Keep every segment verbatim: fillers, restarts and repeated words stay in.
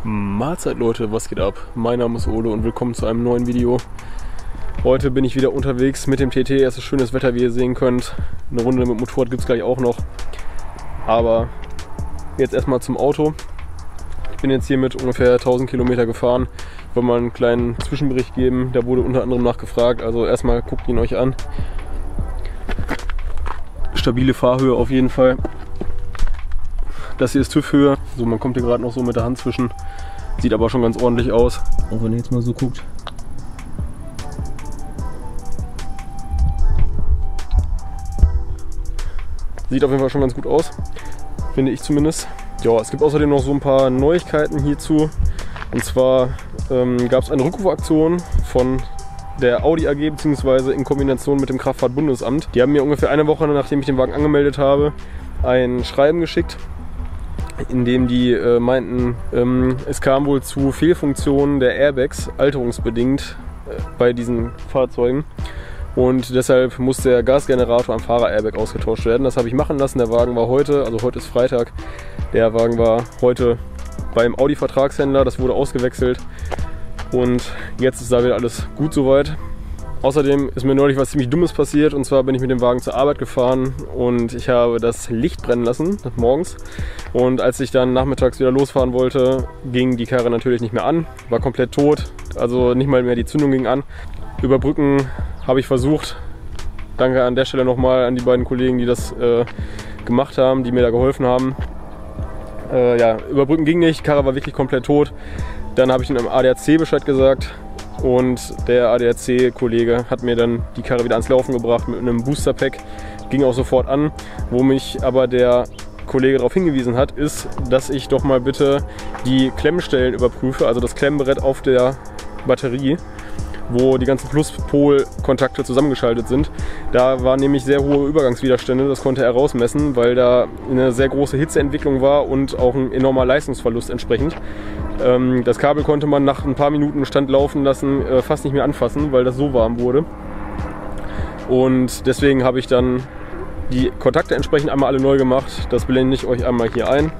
Mahlzeit Leute, was geht ab? Mein Name ist Ole und willkommen zu einem neuen Video. Heute bin ich wieder unterwegs mit dem T T. Es ist schönes Wetter, wie ihr sehen könnt. Eine Runde mit Motorrad gibt es gleich auch noch. Aber jetzt erstmal zum Auto. Ich bin jetzt hier mit ungefähr tausend Kilometer gefahren. Ich wollte mal einen kleinen Zwischenbericht geben. Da wurde unter anderem nachgefragt. Also erstmal guckt ihn euch an. Stabile Fahrhöhe auf jeden Fall. Das hier ist TÜV-Höhe. So, man kommt hier gerade noch so mit der Hand zwischen. Sieht aber schon ganz ordentlich aus. Auch wenn ihr jetzt mal so guckt. Sieht auf jeden Fall schon ganz gut aus. Finde ich zumindest. Ja, es gibt außerdem noch so ein paar Neuigkeiten hierzu. Und zwar ähm, gab es eine Rückrufaktion von der Audi A G bzw. in Kombination mit dem Kraftfahrtbundesamt. Die haben mir ungefähr eine Woche, nachdem ich den Wagen angemeldet habe, ein Schreiben geschickt, in dem die äh, meinten, ähm, es kam wohl zu Fehlfunktionen der Airbags, alterungsbedingt äh, bei diesen Fahrzeugen. Und deshalb muss der Gasgenerator am Fahrer-Airbag ausgetauscht werden. Das habe ich machen lassen. Der Wagen war heute, also heute ist Freitag, der Wagen war heute beim Audi-Vertragshändler. Das wurde ausgewechselt und jetzt ist da wieder alles gut soweit. Außerdem ist mir neulich was ziemlich Dummes passiert, und zwar bin ich mit dem Wagen zur Arbeit gefahren und ich habe das Licht brennen lassen morgens, und als ich dann nachmittags wieder losfahren wollte, ging die Karre natürlich nicht mehr an, war komplett tot, also nicht mal mehr die Zündung ging an. Überbrücken habe ich versucht. Danke an der Stelle nochmal an die beiden Kollegen, die das äh, gemacht haben, die mir da geholfen haben. Äh, ja, überbrücken ging nicht, die Karre war wirklich komplett tot. Dann habe ich dem A D A C Bescheid gesagt. Und der A D A C-Kollege hat mir dann die Karre wieder ans Laufen gebracht mit einem Booster-Pack. Ging auch sofort an. Wo mich aber der Kollege darauf hingewiesen hat, ist, dass ich doch mal bitte die Klemmstellen überprüfe, also das Klemmbrett auf der Batterie, wo die ganzen Pluspol-Kontakte zusammengeschaltet sind. Da waren nämlich sehr hohe Übergangswiderstände, das konnte er rausmessen, weil da eine sehr große Hitzeentwicklung war und auch ein enormer Leistungsverlust entsprechend. Das Kabel konnte man nach ein paar Minuten Stand laufen lassen fast nicht mehr anfassen, weil das so warm wurde. Und deswegen habe ich dann die Kontakte entsprechend einmal alle neu gemacht. Das blende ich euch einmal hier ein.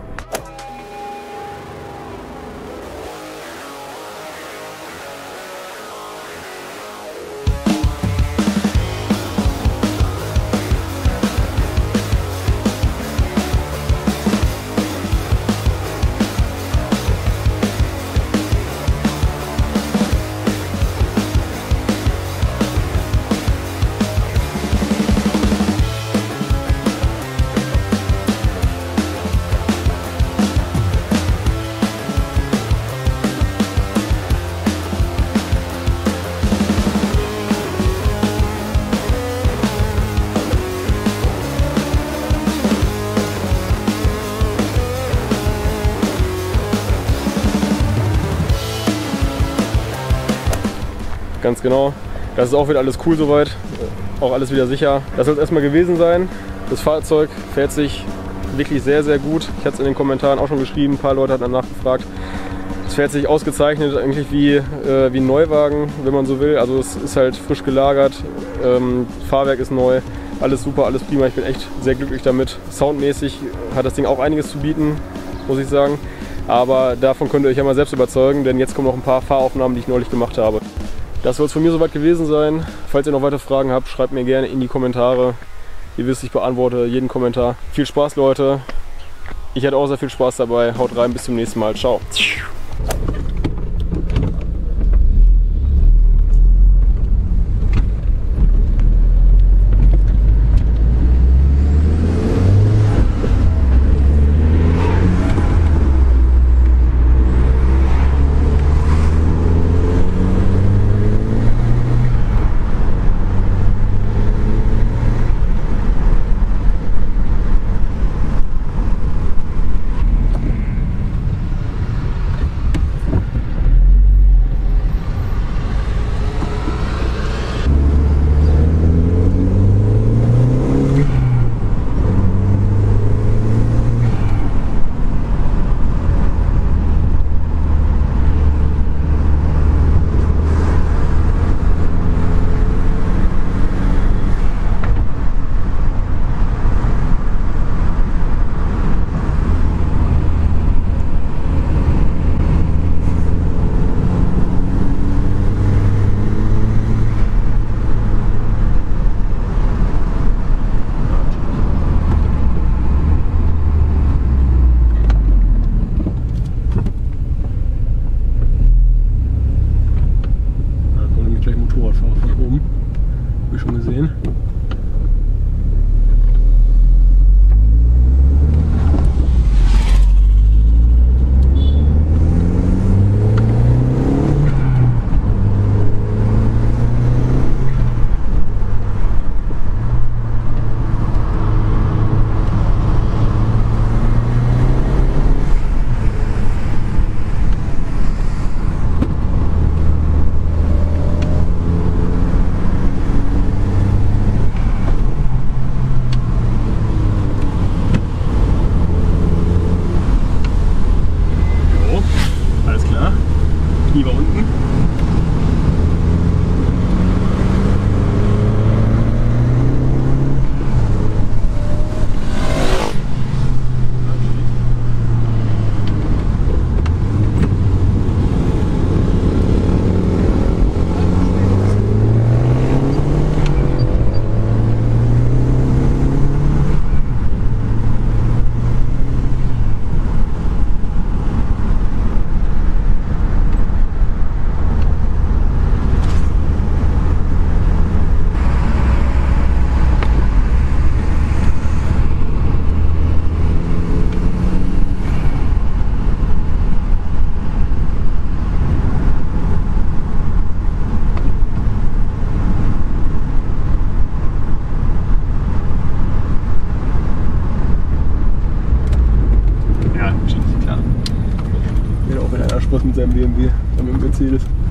Ganz genau. Das ist auch wieder alles cool soweit. Auch alles wieder sicher. Das soll es erstmal gewesen sein. Das Fahrzeug fährt sich wirklich sehr, sehr gut. Ich hatte es in den Kommentaren auch schon geschrieben. Ein paar Leute hatten danach gefragt. Es fährt sich ausgezeichnet, eigentlich wie, äh, wie ein Neuwagen, wenn man so will. Also es ist halt frisch gelagert. Ähm, Fahrwerk ist neu. Alles super, alles prima. Ich bin echt sehr glücklich damit. Soundmäßig hat das Ding auch einiges zu bieten, muss ich sagen. Aber davon könnt ihr euch ja mal selbst überzeugen, denn jetzt kommen noch ein paar Fahraufnahmen, die ich neulich gemacht habe. Das soll es von mir soweit gewesen sein. Falls ihr noch weitere Fragen habt, schreibt mir gerne in die Kommentare. Ihr wisst, ich beantworte jeden Kommentar. Viel Spaß, Leute. Ich hatte auch sehr viel Spaß dabei. Haut rein, bis zum nächsten Mal. Ciao. beim B M W, beim Mercedes.